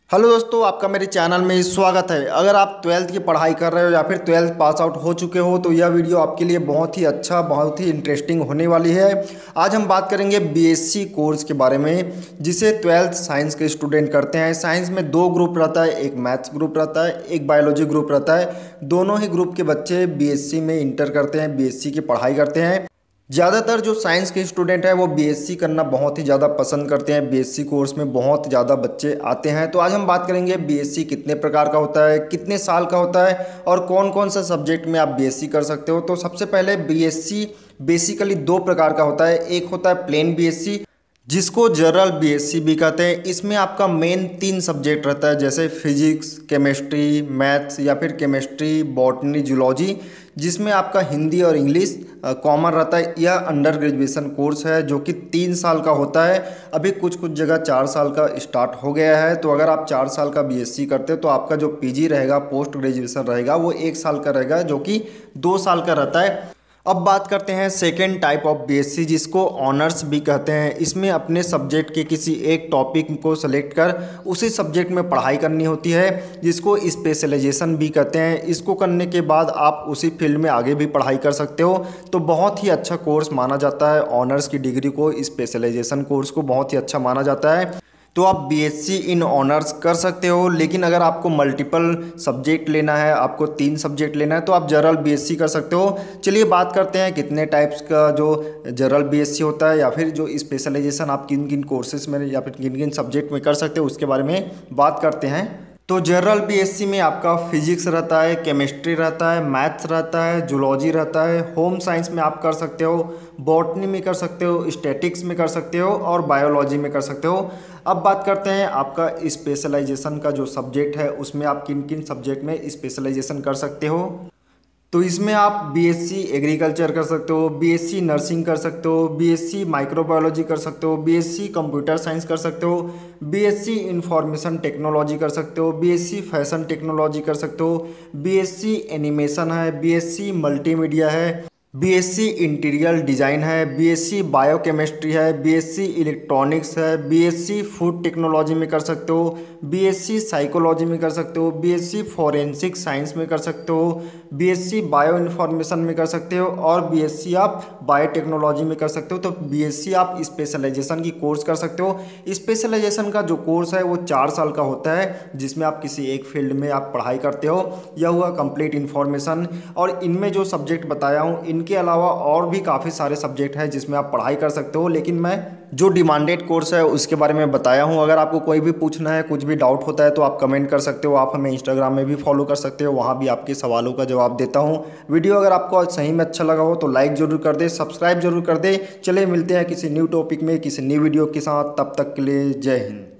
Hello दोस्तों, आपका मेरे चैनल में स्वागत है। अगर आप ट्वेल्थ की पढ़ाई कर रहे हो या फिर ट्वेल्थ पास आउट हो चुके हो तो यह वीडियो आपके लिए बहुत ही अच्छा, बहुत ही इंटरेस्टिंग होने वाली है। आज हम बात करेंगे बीएससी कोर्स के बारे में, जिसे ट्वेल्थ साइंस के स्टूडेंट करते हैं। साइंस में दो ग्रुप रहता है, एक मैथ्स ग्रुप रहता है, एक बायोलॉजी ग्रुप रहता है। दोनों ही ग्रुप के बच्चे बीएससी में इंटर करते हैं, बीएससी की पढ़ाई करते हैं। ज़्यादातर जो साइंस के स्टूडेंट हैं वो बीएससी करना बहुत ही ज़्यादा पसंद करते हैं। बीएससी कोर्स में बहुत ज़्यादा बच्चे आते हैं। तो आज हम बात करेंगे बीएससी कितने प्रकार का होता है, कितने साल का होता है और कौन कौन सा सब्जेक्ट में आप बीएससी कर सकते हो। तो सबसे पहले बीएससी बेसिकली दो प्रकार का होता है। एक होता है प्लेन बीएससी, जिसको जनरल बीएससी भी कहते हैं। इसमें आपका मेन तीन सब्जेक्ट रहता है, जैसे फिजिक्स, केमिस्ट्री, मैथ्स या फिर केमिस्ट्री, बॉटनी, जूलॉजी, जिसमें आपका हिंदी और इंग्लिश कॉमन रहता है। यह अंडर ग्रेजुएशन कोर्स है जो कि 3 साल का होता है। अभी कुछ कुछ जगह 4 साल का स्टार्ट हो गया है। तो अगर आप 4 साल का बीएससी करते हो तो आपका जो पीजी रहेगा, पोस्ट ग्रेजुएशन रहेगा, वो 1 साल का रहेगा, जो कि 2 साल का रहता है। अब बात करते हैं सेकेंड टाइप ऑफ बीएससी, जिसको ऑनर्स भी कहते हैं। इसमें अपने सब्जेक्ट के किसी एक टॉपिक को सेलेक्ट कर उसी सब्जेक्ट में पढ़ाई करनी होती है, जिसको स्पेशलाइजेशन भी कहते हैं। इसको करने के बाद आप उसी फील्ड में आगे भी पढ़ाई कर सकते हो। तो बहुत ही अच्छा कोर्स माना जाता है। ऑनर्स की डिग्री को, स्पेशलाइजेशन कोर्स को बहुत ही अच्छा माना जाता है। तो आप बीएससी इन ऑनर्स कर सकते हो। लेकिन अगर आपको मल्टीपल सब्जेक्ट लेना है, आपको 3 सब्जेक्ट लेना है, तो आप जनरल बीएससी कर सकते हो। चलिए बात करते हैं कितने टाइप्स का जो जनरल बीएससी होता है, या फिर जो स्पेशलाइजेशन आप किन किन कोर्सेज में या फिर किन किन सब्जेक्ट में कर सकते हो, उसके बारे में बात करते हैं। तो जनरल बीएससी में आपका फिजिक्स रहता है, केमिस्ट्री रहता है, मैथ्स रहता है, जूलॉजी रहता है। होम साइंस में आप कर सकते हो, बॉटनी में कर सकते हो, स्टैटिक्स में कर सकते हो और बायोलॉजी में कर सकते हो। अब बात करते हैं आपका स्पेशलाइजेशन का जो सब्जेक्ट है, उसमें आप किन किन सब्जेक्ट में स्पेशलाइजेशन कर सकते हो। तो इसमें आप बीएससी एग्रीकल्चर कर सकते हो, बीएससी नर्सिंग कर सकते हो, बीएससी माइक्रोबायोलॉजी कर सकते हो, बीएससी कंप्यूटर साइंस कर सकते हो, बीएससी इंफॉर्मेशन टेक्नोलॉजी कर सकते हो, बीएससी फैशन टेक्नोलॉजी कर सकते हो, बीएससी एनिमेशन है, बीएससी मल्टीमीडिया है, बीएससी इंटीरियर डिज़ाइन है, बीएससी बायोकेमिस्ट्री है, बीएससी इलेक्ट्रॉनिक्स है, बीएससी फूड टेक्नोलॉजी में कर सकते हो, बीएससी साइकोलॉजी में कर सकते हो, बीएससी फॉरेंसिक साइंस में कर सकते हो, बीएससी बायो इन्फॉर्मेशन में कर सकते हो और बीएससी आप बायोटेक्नोलॉजी में कर सकते हो। तो बीएससी आप स्पेशलाइजेशन की कोर्स कर सकते हो। स्पेशलाइजेशन का जो कोर्स है वो 4 साल का होता है, जिसमें आप किसी एक फील्ड में आप पढ़ाई करते हो। यह हुआ कंप्लीट इन्फॉर्मेशन। और इनमें जो सब्जेक्ट बताया हूँ, इनके अलावा और भी काफ़ी सारे सब्जेक्ट हैं जिसमें आप पढ़ाई कर सकते हो। लेकिन मैं जो डिमांडेड कोर्स है उसके बारे में बताया हूँ। अगर आपको कोई भी पूछना है, कुछ भी डाउट होता है, तो आप कमेंट कर सकते हो। आप हमें इंस्टाग्राम में भी फॉलो कर सकते हो, वहाँ भी आपके सवालों का जवाब देता हूँ। वीडियो अगर आपको सही में अच्छा लगा हो तो लाइक ज़रूर कर दे, सब्सक्राइब जरूर कर दे। चलिए मिलते हैं किसी न्यू टॉपिक में, किसी न्यू वीडियो के साथ। तब तक के लिए जय हिंद।